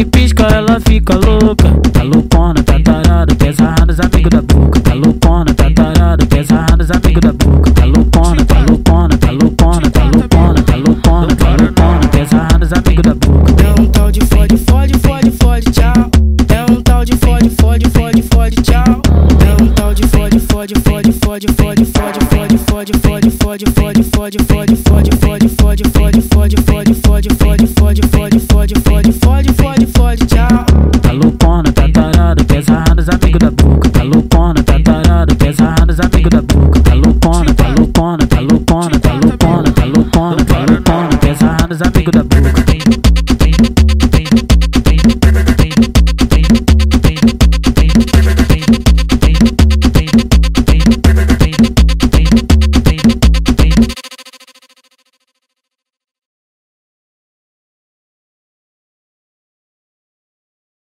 pisca, ela fica louca. Tá loucona, tá tarada, quer sarrar nos amigos da boca. Tá loucona, tá tarada, quer sarrar nos amigos da boca. Tá loucona.